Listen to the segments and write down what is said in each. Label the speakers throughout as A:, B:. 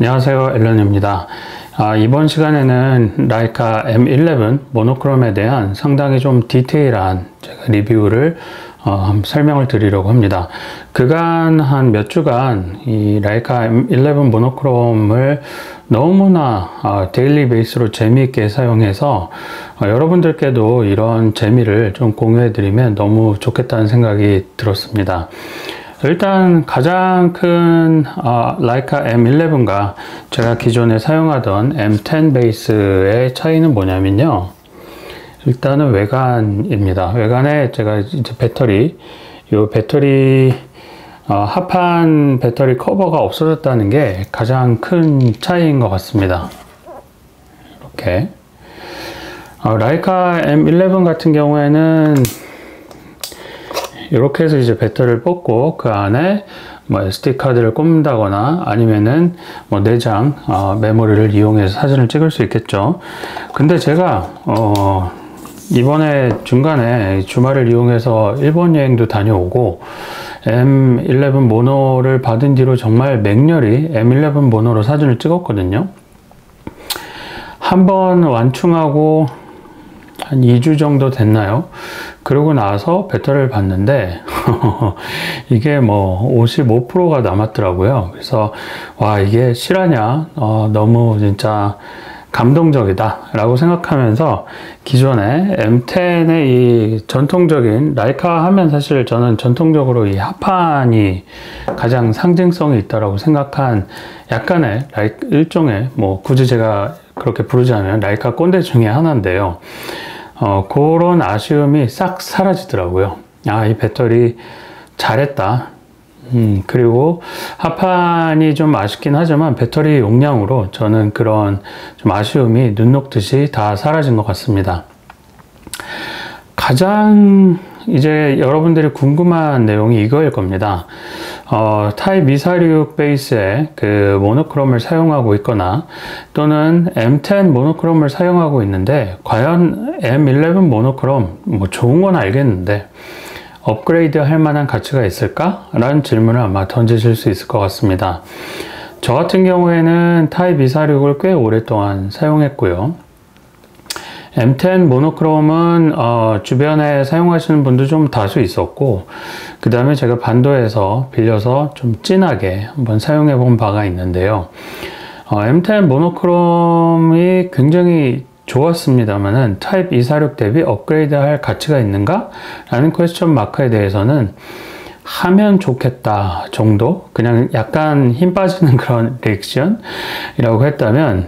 A: 안녕하세요, 앨런입니다. 이번 시간에는 라이카 M11 모노크롬에 대한 상당히 좀 디테일한 제가 리뷰를 설명을 드리려고 합니다. 그간 한 몇 주간 이 라이카 M11 모노크롬을 너무나 데일리 베이스로 재미있게 사용해서 여러분들께도 이런 재미를 좀 공유해 드리면 너무 좋겠다는 생각이 들었습니다. 일단 가장 큰 라이카 M11과 제가 기존에 사용하던 M10 베이스의 차이는 뭐냐면요, 일단은 외관입니다. 외관에 제가 이제 배터리 합판 배터리 커버가 없어졌다는 게 가장 큰 차이인 것 같습니다. 이렇게 라이카 M11 같은 경우에는 이렇게 해서 이제 배터리를 뽑고 그 안에 뭐 SD 카드를 꼽는다거나 아니면은 뭐 내장 메모리를 이용해서 사진을 찍을 수 있겠죠. 근데 제가 이번에 중간에 주말을 이용해서 일본 여행도 다녀오고 M11 모노를 받은 뒤로 정말 맹렬히 M11 모노로 사진을 찍었거든요. 한번 완충하고 한 2주 정도 됐나요? 그러고 나서 배터리를 봤는데 이게 뭐 55%가 남았더라고요. 그래서 와, 이게 실화냐? 너무 진짜 감동적이다 라고 생각하면서 기존에 M10의 이 전통적인 라이카 하면 사실 저는 전통적으로 이 합판이 가장 상징성이 있다라고 생각한 약간의 일종의 뭐 굳이 제가 그렇게 부르자면 라이카 꼰대 중에 하나인데요. 그런 아쉬움이 싹 사라지더라고요. 이 배터리 잘했다. 그리고 합판이 좀 아쉽긴 하지만 배터리 용량으로 저는 그런 좀 아쉬움이 눈 녹듯이 다 사라진 것 같습니다. 가장 이제 여러분들이 궁금한 내용이 이거일 겁니다. 타입 246 베이스의 그 모노크롬을 사용하고 있거나 또는 M10 모노크롬을 사용하고 있는데 과연 M11 모노크롬 뭐 좋은 건 알겠는데 업그레이드 할 만한 가치가 있을까? 라는 질문을 아마 던지실 수 있을 것 같습니다. 저 같은 경우에는 타입 246을 꽤 오랫동안 사용했고요. M10 모노크롬은 주변에 사용하시는 분도 좀 다수 있었고, 그 다음에 제가 반도에서 빌려서 좀 진하게 한번 사용해 본 바가 있는데요. M10 모노크롬이 굉장히 좋았습니다만은 타입 246 대비 업그레이드 할 가치가 있는가? 라는 퀘스천 마크에 대해서는 하면 좋겠다 정도? 그냥 약간 힘 빠지는 그런 리액션이라고 했다면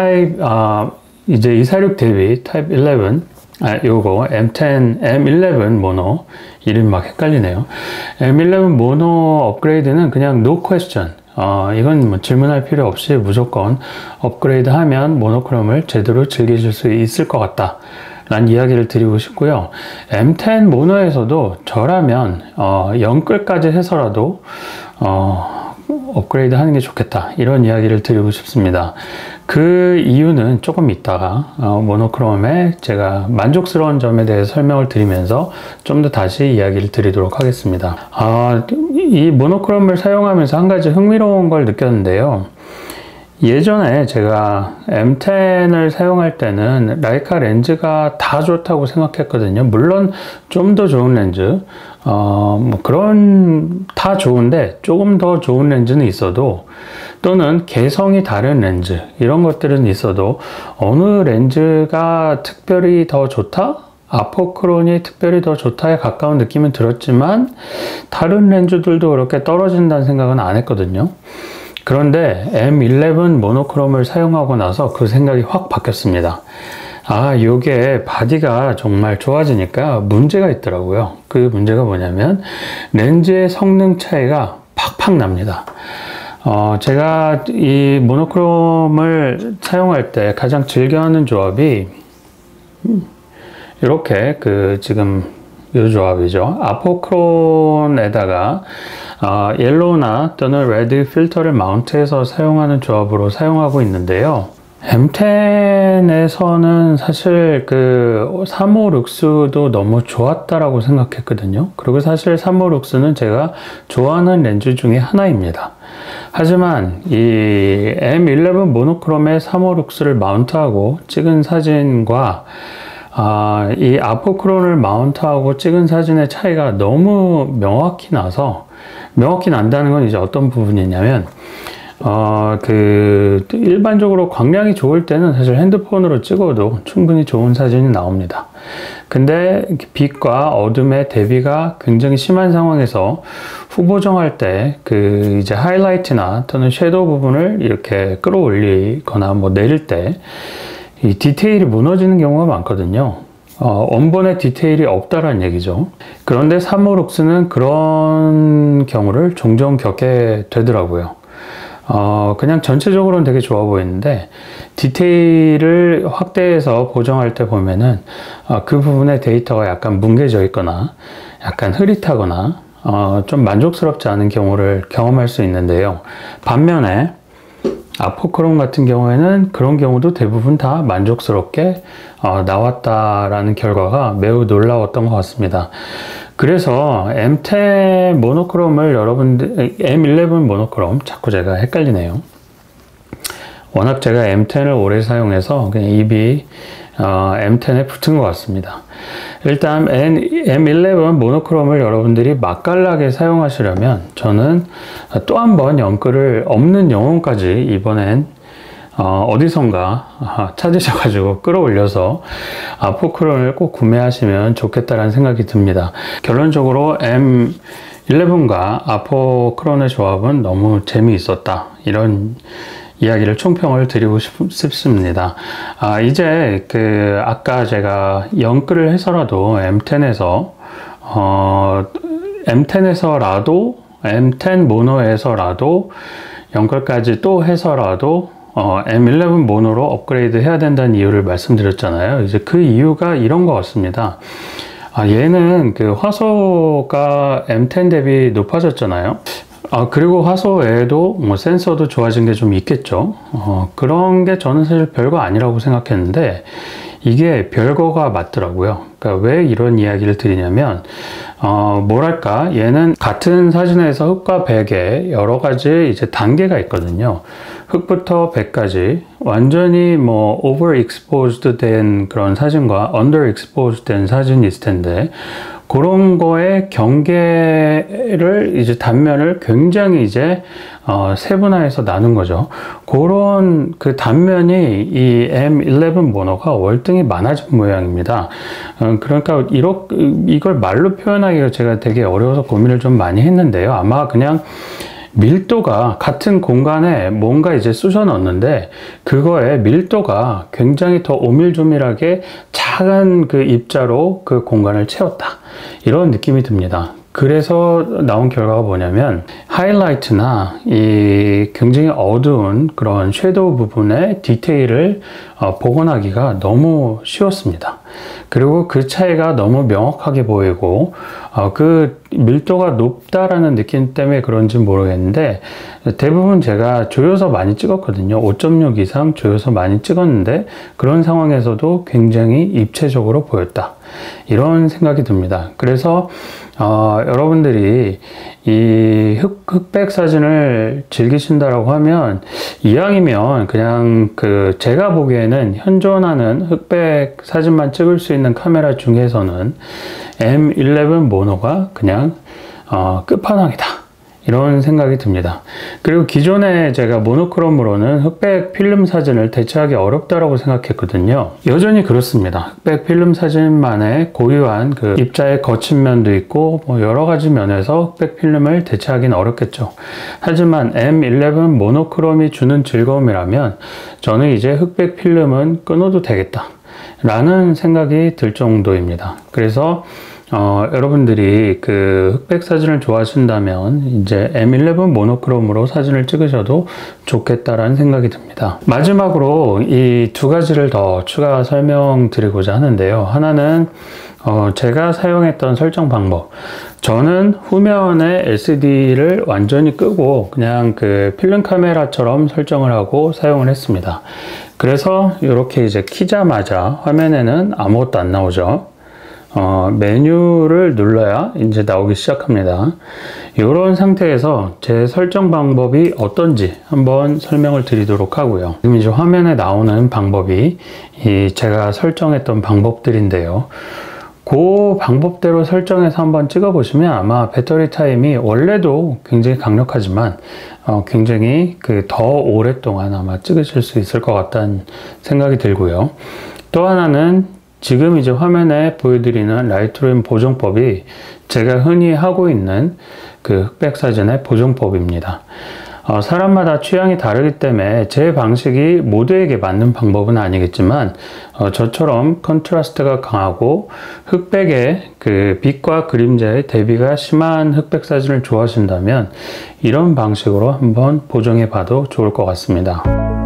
A: 이제 246 대비 타입 11 요거 M10, M11 모노 이름이 막 헷갈리네요. M11 모노 업그레이드는 그냥 no question. 이건 뭐 질문할 필요 없이 무조건 업그레이드 하면 모노크롬을 제대로 즐기실 수 있을 것 같다 라는 이야기를 드리고 싶고요. M10 모노에서도 저라면 0끌까지 해서라도 업그레이드 하는 게 좋겠다 이런 이야기를 드리고 싶습니다. 그 이유는 조금 이따가 모노크롬의 제가 만족스러운 점에 대해서 설명을 드리면서 좀 더 다시 이야기를 드리도록 하겠습니다. 이 모노크롬을 사용하면서 한 가지 흥미로운 걸 느꼈는데요. 예전에 제가 M10을 사용할 때는 라이카 렌즈가 다 좋다고 생각했거든요. 물론 좀 더 좋은 렌즈, 뭐 다 좋은데 조금 더 좋은 렌즈는 있어도, 또는 개성이 다른 렌즈 이런 것들은 있어도 어느 렌즈가 특별히 더 좋다? 아포크론이 특별히 더 좋다에 가까운 느낌은 들었지만 다른 렌즈들도 그렇게 떨어진다는 생각은 안 했거든요. 그런데 M11 모노크롬을 사용하고 나서 그 생각이 확 바뀌었습니다. 요게 바디가 정말 좋아지니까 문제가 있더라고요. 그 문제가 뭐냐면 렌즈의 성능 차이가 팍팍 납니다. 제가 이 모노크롬을 사용할 때 가장 즐겨하는 조합이 이렇게 지금 이 조합이죠. 아포크론에다가 옐로우나 또는 레드 필터를 마운트해서 사용하는 조합으로 사용하고 있는데요. M10에서는 사실 그 356도 너무 좋았다라고 생각했거든요. 그리고 사실 356는 제가 좋아하는 렌즈 중에 하나입니다. 하지만 이 M11 모노크롬에 356를 마운트하고 찍은 사진과 이 아포크론을 마운트하고 찍은 사진의 차이가 너무 명확히 난다는 건 이제 어떤 부분이냐면 일반적으로 광량이 좋을 때는 사실 핸드폰으로 찍어도 충분히 좋은 사진이 나옵니다. 근데 빛과 어둠의 대비가 굉장히 심한 상황에서 후보정할 때 이제 하이라이트나 또는 섀도우 부분을 이렇게 끌어올리거나 뭐 내릴 때 이 디테일이 무너지는 경우가 많거든요. 원본의 디테일이 없다라는 얘기죠. 그런데 356는 그런 경우를 종종 겪게 되더라고요. 그냥 전체적으로는 되게 좋아 보이는데 디테일을 확대해서 보정할 때 보면은 그 부분의 데이터가 약간 뭉개져 있거나 약간 흐릿하거나 좀 만족스럽지 않은 경우를 경험할 수 있는데요. 반면에 아포크롬 같은 경우에는 그런 경우도 대부분 다 만족스럽게 나왔다라는 결과가 매우 놀라웠던 것 같습니다. 그래서 M10 모노크롬을 M11 모노크롬, 자꾸 제가 헷갈리네요. 워낙 제가 M10을 오래 사용해서 그냥 입이 M10에 붙은 것 같습니다. 일단 M11 모노크롬을 여러분들이 맛깔나게 사용하시려면 저는 또 한 번 영끌을 없는 영혼까지 이번엔 어디선가 찾으셔가지고 끌어올려서 아포크론을 꼭 구매하시면 좋겠다라는 생각이 듭니다. 결론적으로 M11과 아포크론의 조합은 너무 재미있었다, 이런 이야기를 총평을 드리고 싶습니다. 이제 아까 제가 영끌을 해서라도 M10에서라도 M10 모노에서라도 영끌까지 또 해서라도 M11 모노로 업그레이드 해야 된다는 이유를 말씀드렸잖아요. 이제 그 이유가 이런 것 같습니다. 얘는 화소가 M10 대비 높아졌잖아요. 그리고 화소 외에도 뭐 센서도 좋아진 게 좀 있겠죠. 그런 게 저는 사실 별거 아니라고 생각했는데 이게 별거가 맞더라고요. 그러니까 왜 이런 이야기를 드리냐면 뭐랄까, 얘는 같은 사진에서 흑과 백에 여러 가지 이제 단계가 있거든요. 흑부터 백까지 완전히 뭐 overexposed 된 그런 사진과 underexposed 된 사진이 있을 텐데, 그런 거의 경계를 이제 단면을 굉장히 이제 세분화해서 나눈 거죠. 그런 단면이 이 M11 모노가 월등히 많아진 모양입니다. 그러니까 이걸 말로 표현하기가 제가 되게 어려워서 고민을 좀 많이 했는데요. 아마 그냥 밀도가 같은 공간에 뭔가 이제 쑤셔 넣었는데 그거의 밀도가 굉장히 더 오밀조밀하게 작은 입자로 그 공간을 채웠다, 이런 느낌이 듭니다. 그래서 나온 결과가 뭐냐면 하이라이트나 이 굉장히 어두운 그런 섀도우 부분의 디테일을 복원하기가 너무 쉬웠습니다. 그리고 그 차이가 너무 명확하게 보이고 그 밀도가 높다라는 느낌 때문에 그런지 모르겠는데 대부분 제가 조여서 많이 찍었거든요. 5.6 이상 조여서 많이 찍었는데 그런 상황에서도 굉장히 입체적으로 보였다, 이런 생각이 듭니다. 그래서 여러분들이 이 흑백 사진을 즐기신다라고 하면 이왕이면 그냥 제가 보기에는 현존하는 흑백 사진만 찍을 수 있는 카메라 중에서는 M11 모노가 그냥 끝판왕이다, 이런 생각이 듭니다. 그리고 기존에 제가 모노크롬으로는 흑백 필름 사진을 대체하기 어렵다라고 생각했거든요. 여전히 그렇습니다. 흑백 필름 사진만의 고유한 입자의 거친 면도 있고 뭐 여러 가지 면에서 흑백 필름을 대체하기는 어렵겠죠. 하지만 M11 모노크롬이 주는 즐거움이라면 저는 이제 흑백 필름은 끊어도 되겠다 라는 생각이 들 정도입니다. 그래서 여러분들이 흑백 사진을 좋아하신다면 이제 M11 모노크롬으로 사진을 찍으셔도 좋겠다라는 생각이 듭니다. 마지막으로 이 두 가지를 더 추가 설명드리고자 하는데요. 하나는 제가 사용했던 설정 방법. 저는 후면에 LCD를 완전히 끄고 그냥 필름 카메라처럼 설정을 하고 사용을 했습니다. 그래서 이렇게 이제 키자마자 화면에는 아무것도 안 나오죠. 메뉴를 눌러야 이제 나오기 시작합니다. 이런 상태에서 제 설정 방법이 어떤지 한번 설명을 드리도록 하고요. 지금 이제 화면에 나오는 방법이 제가 설정했던 방법들인데요. 그 방법대로 설정해서 한번 찍어 보시면 아마 배터리 타임이 원래도 굉장히 강력하지만 굉장히 더 오랫동안 아마 찍으실 수 있을 것 같다는 생각이 들고요. 또 하나는 지금 이제 화면에 보여드리는 라이트룸 보정법이 제가 흔히 하고 있는 그 흑백 사진의 보정법입니다. 사람마다 취향이 다르기 때문에 제 방식이 모두에게 맞는 방법은 아니겠지만 저처럼 컨트라스트가 강하고 흑백의 그 빛과 그림자의 대비가 심한 흑백 사진을 좋아하신다면 이런 방식으로 한번 보정해 봐도 좋을 것 같습니다.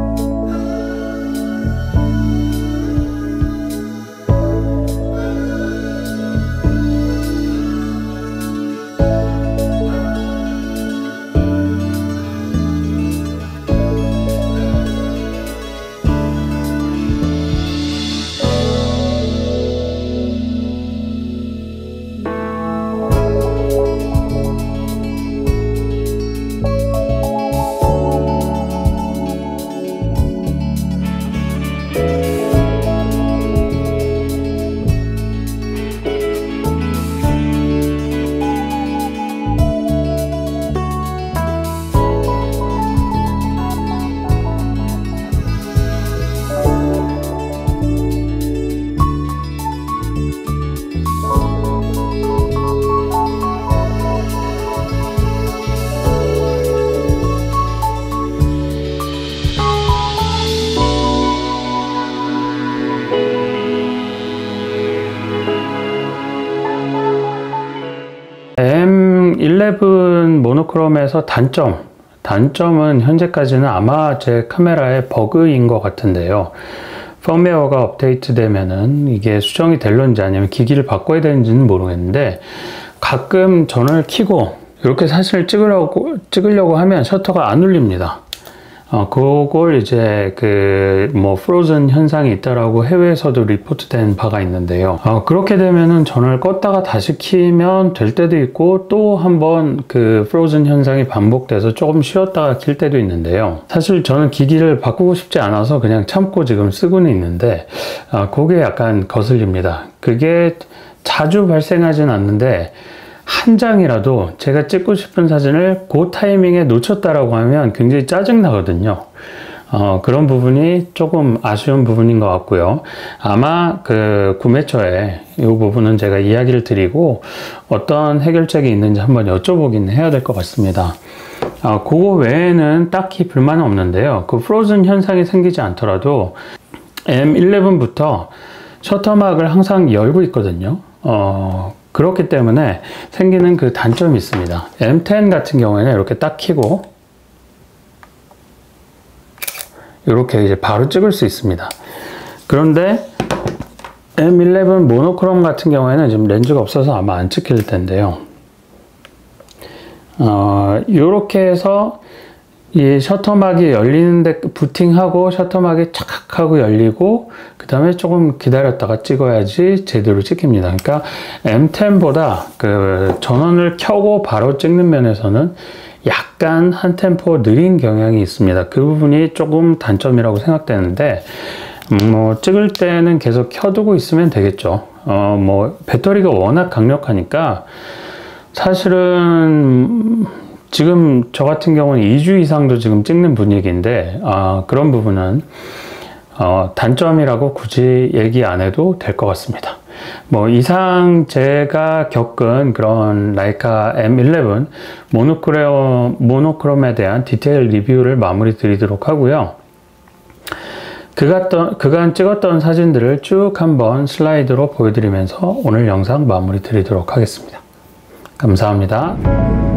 A: M11 모노크롬에서 단점은 현재까지는 아마 제 카메라의 버그인 것 같은데요. 펌웨어가 업데이트 되면은 이게 수정이 될런지 아니면 기기를 바꿔야 되는지는 모르겠는데 가끔 전원을 켜고 이렇게 사진을 찍으려고 하면 셔터가 안 울립니다. 그걸 이제 프로즌 현상이 있다라고 해외에서도 리포트된 바가 있는데요. 그렇게 되면은 전원을 껐다가 다시 키면 될 때도 있고 또 한번 그 프로즌 현상이 반복돼서 조금 쉬었다가 킬 때도 있는데요. 사실 저는 기기를 바꾸고 싶지 않아서 그냥 참고 지금 쓰고는 있는데 그게 약간 거슬립니다. 그게 자주 발생하진 않는데 한 장이라도 제가 찍고 싶은 사진을 그 타이밍에 놓쳤다라고 하면 굉장히 짜증 나거든요. 그런 부분이 조금 아쉬운 부분인 것 같고요. 아마 그 구매처에 이 부분은 제가 이야기를 드리고 어떤 해결책이 있는지 한번 여쭤보긴 해야 될 것 같습니다. 그거 외에는 딱히 불만은 없는데요. 그 프로즌 현상이 생기지 않더라도 M11부터 셔터막을 항상 열고 있거든요. 그렇기 때문에 생기는 그 단점이 있습니다. M10 같은 경우에는 이렇게 딱 켜고 이렇게 이제 바로 찍을 수 있습니다. 그런데 M11 모노크롬 같은 경우에는 지금 렌즈가 없어서 아마 안 찍힐 텐데요. 이렇게 해서 이 셔터막이 열리는데 부팅하고 셔터막이 착 하고 열리고 그 다음에 조금 기다렸다가 찍어야지 제대로 찍힙니다. 그러니까 M10보다 그 전원을 켜고 바로 찍는 면에서는 약간 한 템포 느린 경향이 있습니다. 그 부분이 조금 단점이라고 생각되는데 찍을 때는 계속 켜두고 있으면 되겠죠. 배터리가 워낙 강력하니까 사실은 지금 저 같은 경우는 2주 이상도 지금 찍는 분위기인데 그런 부분은 단점이라고 굳이 얘기 안 해도 될 것 같습니다. 이상 제가 겪은 그런 라이카 M11 모노크롬에 대한 디테일 리뷰를 마무리 드리도록 하고요. 그간 찍었던 사진들을 쭉 한번 슬라이드로 보여드리면서 오늘 영상 마무리 드리도록 하겠습니다. 감사합니다.